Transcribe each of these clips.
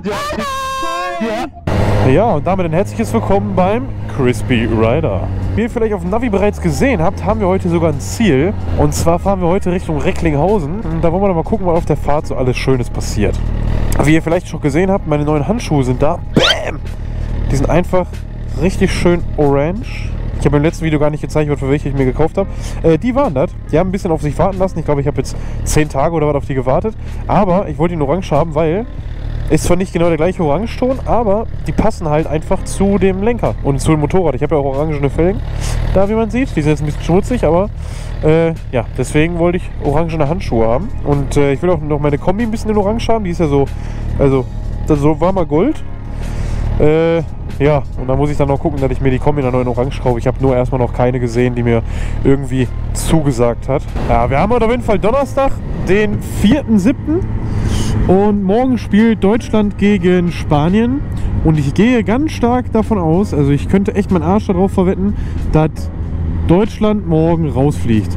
Ja, und damit ein herzliches Willkommen beim Crispy Rider. Wie ihr vielleicht auf dem Navi bereits gesehen habt, haben wir heute sogar ein Ziel. Und zwar fahren wir heute Richtung Recklinghausen. Und da wollen wir doch mal gucken, was auf der Fahrt so alles Schönes passiert. Wie ihr vielleicht schon gesehen habt, meine neuen Handschuhe sind da. Bam! Die sind einfach richtig schön orange. Ich habe im letzten Video gar nicht gezeigt, für welche ich mir gekauft habe. Die waren das. Die haben ein bisschen auf sich warten lassen. Ich glaube, ich habe jetzt 10 Tage oder was auf die gewartet. Aber ich wollte ihn orange haben, weil... Ist zwar nicht genau der gleiche Orangeton, aber die passen halt einfach zu dem Lenker und zu dem Motorrad. Ich habe ja auch orangene Felgen, da wie man sieht. Die sind jetzt ein bisschen schmutzig, aber ja, deswegen wollte ich orangene Handschuhe haben. Und ich will auch noch meine Kombi ein bisschen in Orange haben. Die ist ja so, also das so war mal Gold. Ja, und dann muss ich dann noch gucken, dass ich mir die Kombi in der neuen Orange kaufe. Ich habe nur erstmal noch keine gesehen, die mir irgendwie zugesagt hat. Ja, wir haben heute auf jeden Fall Donnerstag, den 4.7. Und morgen spielt Deutschland gegen Spanien. Und ich gehe ganz stark davon aus, also ich könnte echt meinen Arsch darauf verwetten, dass Deutschland morgen rausfliegt.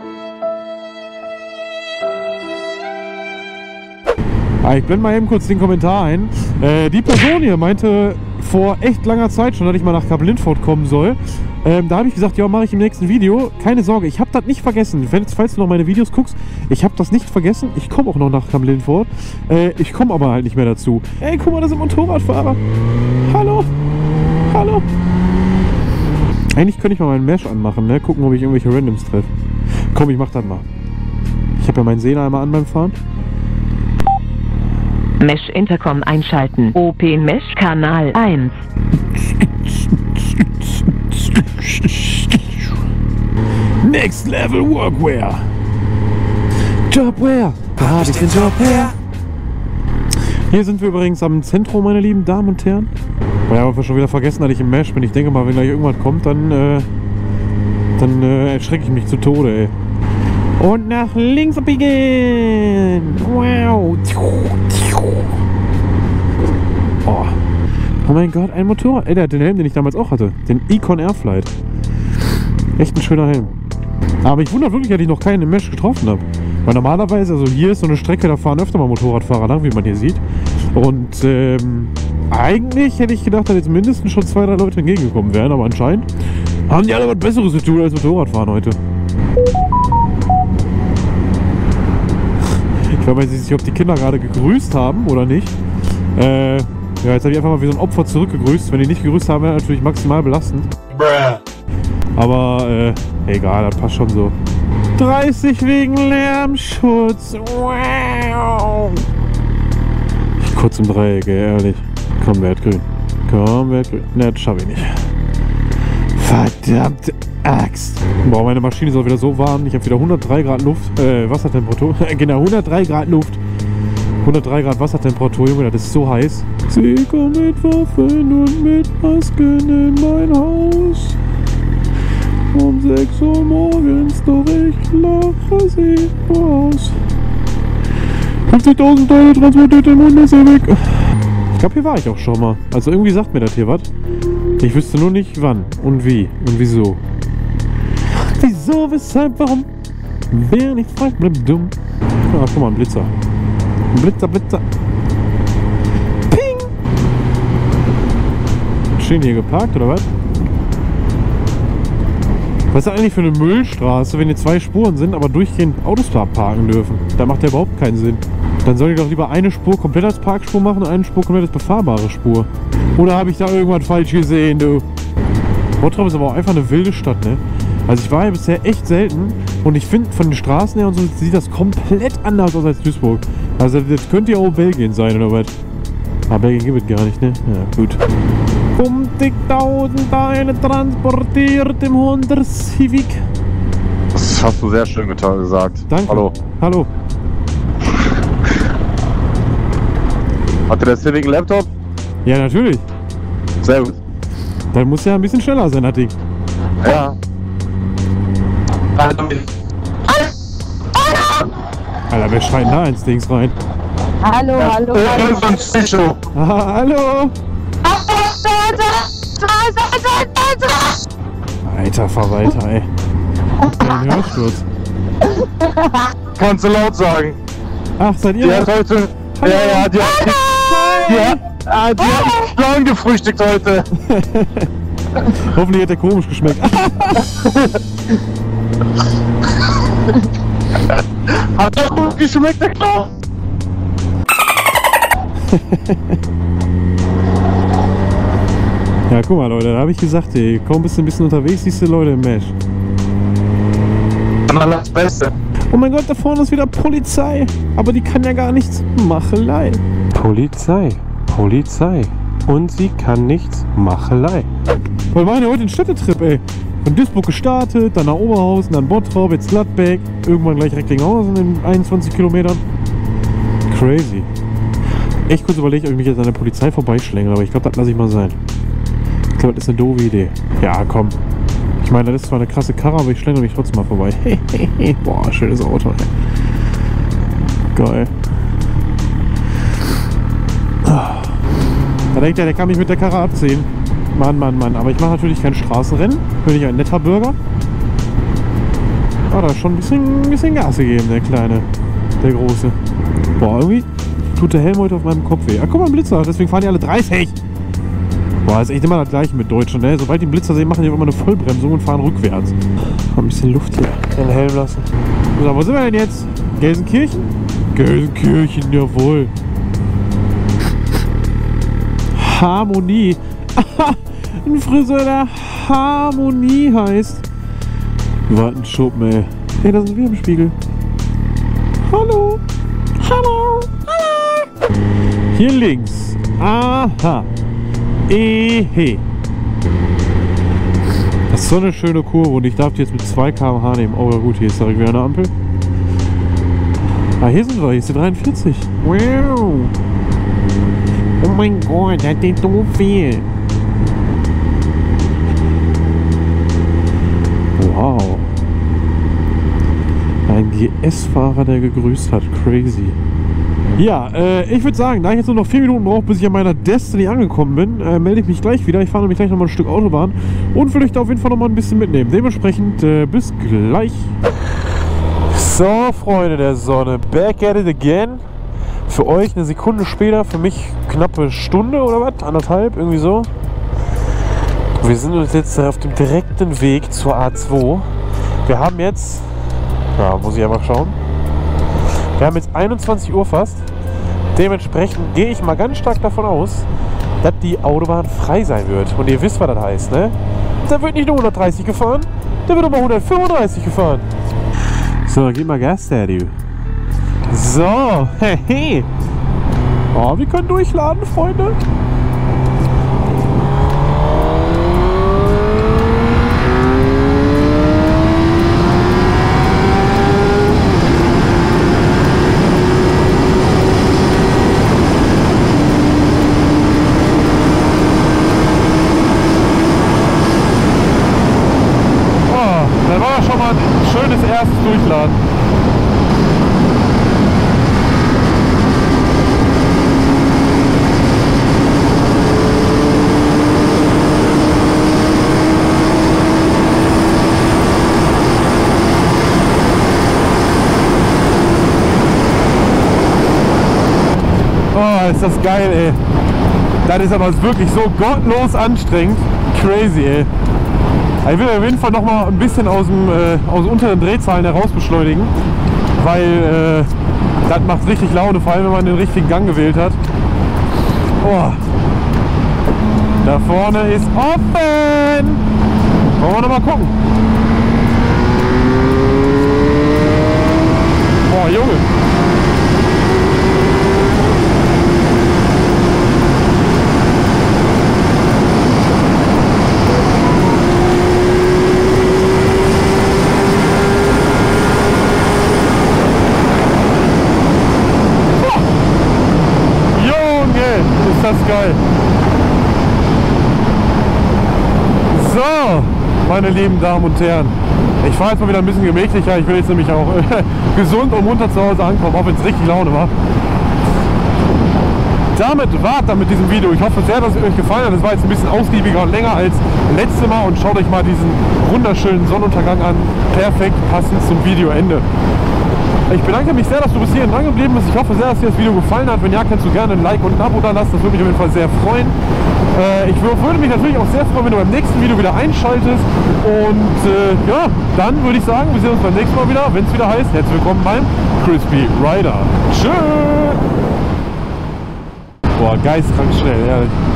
Ich blende mal eben kurz den Kommentar ein. Die Person hier meinte vor echt langer Zeit schon, dass ich mal nach Kap-Lindfort kommen soll. Da habe ich gesagt, ja, mache ich im nächsten Video. Keine Sorge, ich habe das nicht vergessen. Falls du noch meine Videos guckst, ich habe das nicht vergessen. Ich komme auch noch nach Kap-Lindfort. Ich komme aber halt nicht mehr dazu. Ey, guck mal, das sind Motorradfahrer. Hallo. Hallo. Eigentlich könnte ich mal meinen Mesh anmachen, ne? Gucken, ob ich irgendwelche Randoms treffe. Komm, ich mach das mal. Ich habe ja meinen Sehner einmal an beim Fahren. Mesh Intercom einschalten. Open Mesh Kanal 1. Next Level Workwear. Jobwear. Da hab ich den Job her. Hier sind wir übrigens am Zentrum, meine lieben Damen und Herren. Ja, aber schon wieder vergessen, dass ich im Mesh bin. Ich denke mal, wenn gleich irgendwas kommt, dann erschrecke ich mich zu Tode, ey. Und nach links abbiegen! Wow! Oh. Oh mein Gott, ein Motorrad. Ey, der hat den Helm, den ich damals auch hatte. Den Icon Airflight. Echt ein schöner Helm. Aber ich wundere wirklich, dass ich noch keinen im Mesh getroffen habe. Weil normalerweise, also hier ist so eine Strecke, da fahren öfter mal Motorradfahrer lang, wie man hier sieht. Und eigentlich hätte ich gedacht, dass jetzt mindestens schon 2, 3 Leute entgegengekommen wären. Aber anscheinend haben die alle was Besseres zu tun als Motorradfahren heute. Ich weiß nicht, ob die Kinder gerade gegrüßt haben oder nicht. Ja, jetzt habe ich einfach mal wie so ein Opfer zurückgegrüßt. Wenn die nicht gegrüßt haben, wäre natürlich maximal belastend. Aber egal, das passt schon so. 30 wegen Lärmschutz. Wow. Ich kurz im Dreieck, ehrlich. Komm, wer hat grün? Komm, wer hat grün? Ne, das schaffe ich nicht. Verdammte Axt. Boah, meine Maschine ist auch wieder so warm. Ich habe wieder 103 Grad Luft, Wassertemperatur. Genau, 103 Grad Luft. 103 Grad Wassertemperatur, Junge, das ist so heiß. Sie kommt mit Waffen und mit Masken in mein Haus. Um 6 Uhr morgens, doch ich lache sie aus. 50.000 Teile transportiert im Hund, ist er weg. Ich glaube, hier war ich auch schon mal. Also irgendwie sagt mir das hier was. Ich wüsste nur nicht wann und wie und wieso. Wieso, weshalb, warum? Wer nicht fragt, bleibt dumm. Ah, guck mal, ein Blitzer. Ein Blitzer, Blitzer. Ping! Stehen die hier geparkt, oder was? Was ist das eigentlich für eine Müllstraße, wenn hier 2 Spuren sind, aber durchgehend Autos parken dürfen? Da macht ja überhaupt keinen Sinn. Dann soll ich doch lieber eine Spur komplett als Parkspur machen und eine Spur komplett als befahrbare Spur. Oder habe ich da irgendwas falsch gesehen, du? Bottrop ist aber auch einfach eine wilde Stadt, ne? Also ich war ja bisher echt selten und ich finde von den Straßen her und so sieht das komplett anders aus als Duisburg. Also das könnte ja auch Belgien sein, oder was? Aber Belgien gibt es gar nicht, ne? Ja, gut. 50.000 Teile transportiert im Honda Civic. Das hast du sehr schön gesagt. Danke. Hallo. Hallo. Hatte der Civic einen Laptop? Ja, natürlich. Sehr gut. Dann muss ja ein bisschen schneller sein, das Ding. Ja. Alter, wer schreit da ins Dings rein? Hallo, hallo, hallo. Hallo. Alter Verwalter, ey. Ein Hörsturz. Kannst du laut sagen. Ach, seid ihr? Die hat heute... Ja, die Ah, die haben Clown gefrühstückt heute. Hoffentlich hat der komisch geschmeckt. Hat doch gut geschmeckt, der Clown. Ja, guck mal, Leute, da habe ich gesagt, ey, kaum bist du ein bisschen unterwegs, siehst du Leute im Mesh. Das Beste. Oh mein Gott, da vorne ist wieder Polizei. Aber die kann ja gar nichts. Machelei. Polizei. Polizei. Und sie kann nichts. Machelei. Wir machen ja heute den Städtetrip, ey. Von Duisburg gestartet, dann nach Oberhausen, dann Bottrop, jetzt Gladbeck, irgendwann gleich Recklinghausen in 21 Kilometern. Crazy. Echt kurz überlegt, ob ich mich jetzt an der Polizei vorbeischlängel, aber ich glaube, das lasse ich mal sein. Ich glaube, das ist eine doofe Idee. Ja, komm. Ich meine, das ist zwar eine krasse Karre, aber ich schlängel mich trotzdem mal vorbei. Boah, schönes Auto, ey. Geil. Da denkt er, der kann mich mit der Karre abziehen. Mann, Mann, Mann. Aber ich mache natürlich kein Straßenrennen. Bin ich ein netter Bürger. Ah, da ist schon ein bisschen Gas gegeben, der Kleine. Der Große. Boah, irgendwie tut der Helm heute auf meinem Kopf weh. Ah, guck mal, ein Blitzer. Deswegen fahren die alle 30. Boah, ist echt immer das Gleiche mit Deutschen, ne? Sobald die einen Blitzer sehen, machen die immer eine Vollbremsung und fahren rückwärts. Mal ein bisschen Luft hier in den Helm lassen. So, wo sind wir denn jetzt? Gelsenkirchen? Gelsenkirchen, jawohl. Harmonie. Ein Friseur, der Harmonie heißt. Was ein Schuppen, ey. Hey, da sind wir im Spiegel. Hallo. Hallo. Hallo. Hier links. Aha. Ehe. Das ist so eine schöne Kurve und ich darf die jetzt mit 2 km/h nehmen. Oh ja gut, hier ist direkt wieder eine Ampel. Ah, hier sind wir, hier ist die 43. Wow. Oh mein Gott, das ist so viel. Wow. Ein GS-Fahrer, der gegrüßt hat. Crazy. Ja, ich würde sagen, da ich jetzt nur noch 4 Minuten brauche, bis ich an meiner Destiny angekommen bin, melde ich mich gleich wieder. Ich fahre nämlich gleich nochmal ein Stück Autobahn und will euch da auf jeden Fall nochmal ein bisschen mitnehmen. Dementsprechend bis gleich. So, Freunde der Sonne, back at it again. Für euch eine Sekunde später, für mich knappe Stunde oder was? Anderthalb, irgendwie so. Wir sind uns jetzt auf dem direkten Weg zur A2. Wir haben jetzt, ja, muss ich einfach schauen. Wir haben jetzt 21 Uhr fast. Dementsprechend gehe ich mal ganz stark davon aus, dass die Autobahn frei sein wird. Und ihr wisst, was das heißt, ne? Da wird nicht nur 130 gefahren, da wird aber 135 gefahren. So, gib mal Gas, Daddy. So, hey. Oh, wir können durchladen, Freunde. Erstes Durchladen. Oh, ist das geil, ey. Das ist aber wirklich so gottlos anstrengend. Crazy, ey. Ich will auf jeden Fall noch mal ein bisschen aus unteren Drehzahlen heraus beschleunigen, weil das macht richtig Laune, vor allem wenn man den richtigen Gang gewählt hat. Oh. Da vorne ist offen! Wollen wir noch mal gucken? Boah, Junge! Das ist geil. So, meine lieben Damen und Herren. Ich fahre jetzt mal wieder ein bisschen gemächlicher. Ich will jetzt nämlich auch gesund und munter zu Hause ankommen, auch wenn es richtig Laune war. Damit war's dann mit diesem Video. Ich hoffe sehr, dass es euch gefallen hat. Es war jetzt ein bisschen ausgiebiger und länger als letztes Mal. Und schaut euch mal diesen wunderschönen Sonnenuntergang an. Perfekt passend zum Videoende. Ich bedanke mich sehr, dass du bis hierhin dran geblieben bist. Ich hoffe sehr, dass dir das Video gefallen hat. Wenn ja, kannst du gerne ein Like und ein Abo da lassen. Das würde mich auf jeden Fall sehr freuen. Ich würde mich natürlich auch sehr freuen, wenn du beim nächsten Video wieder einschaltest. Und ja, dann würde ich sagen, wir sehen uns beim nächsten Mal wieder, wenn es wieder heißt, herzlich willkommen beim Crispy Rider. Tschüss! Boah, geistkrank schnell. Ja.